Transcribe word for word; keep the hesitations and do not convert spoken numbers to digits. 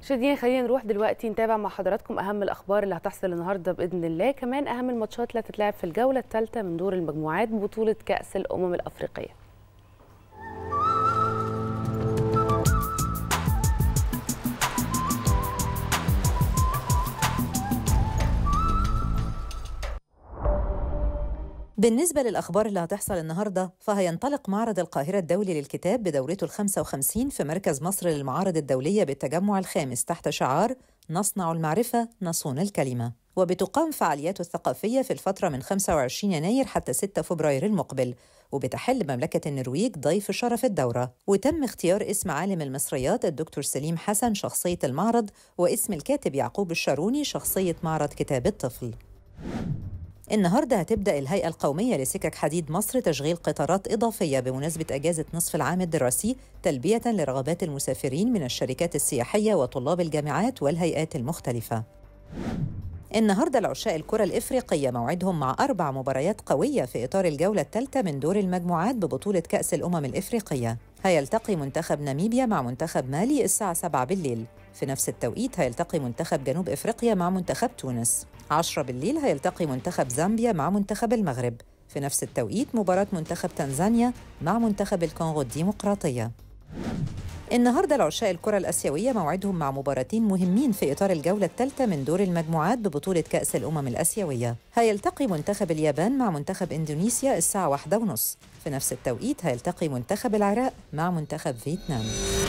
مشاهدينا خلينا نروح دلوقتي نتابع مع حضراتكم اهم الاخبار اللي هتحصل النهارده باذن الله، كمان اهم الماتشات اللي هتتلعب في الجوله الثالثه من دور المجموعات ببطوله كاس الامم الافريقيه. بالنسبة للأخبار اللي هتحصل النهاردة، فهينطلق معرض القاهرة الدولي للكتاب بدورته الخامسة وخمسين في مركز مصر للمعارض الدولية بالتجمع الخامس تحت شعار نصنع المعرفة نصون الكلمة، وبتقام فعالياته الثقافية في الفترة من خمسة وعشرين يناير حتى ستة فبراير المقبل، وبتحل مملكة النرويج ضيف شرف الدورة. وتم اختيار اسم عالم المصريات الدكتور سليم حسن شخصية المعرض، واسم الكاتب يعقوب الشاروني شخصية معرض كتاب الطفل. النهارده هتبدأ الهيئة القومية لسكك حديد مصر تشغيل قطارات إضافية بمناسبة أجازة نصف العام الدراسي تلبية لرغبات المسافرين من الشركات السياحية وطلاب الجامعات والهيئات المختلفة. النهارده العشاء الكرة الإفريقية موعدهم مع أربع مباريات قوية في إطار الجولة الثالثة من دور المجموعات ببطولة كأس الأمم الإفريقية. هيلتقي منتخب ناميبيا مع منتخب مالي الساعة سبعة بالليل. في نفس التوقيت هيلتقي منتخب جنوب إفريقيا مع منتخب تونس. عشرة بالليل هيلتقي منتخب زامبيا مع منتخب المغرب. في نفس التوقيت مباراة منتخب تنزانيا مع منتخب الكونغو الديمقراطية. النهارده العشاء الكرة الآسيوية موعدهم مع مباراتين مهمين في إطار الجولة الثالثة من دور المجموعات ببطولة كأس الأمم الآسيوية. هيلتقي منتخب اليابان مع منتخب إندونيسيا الساعة واحدة ونص. في نفس التوقيت هيلتقي منتخب العراق مع منتخب فيتنام.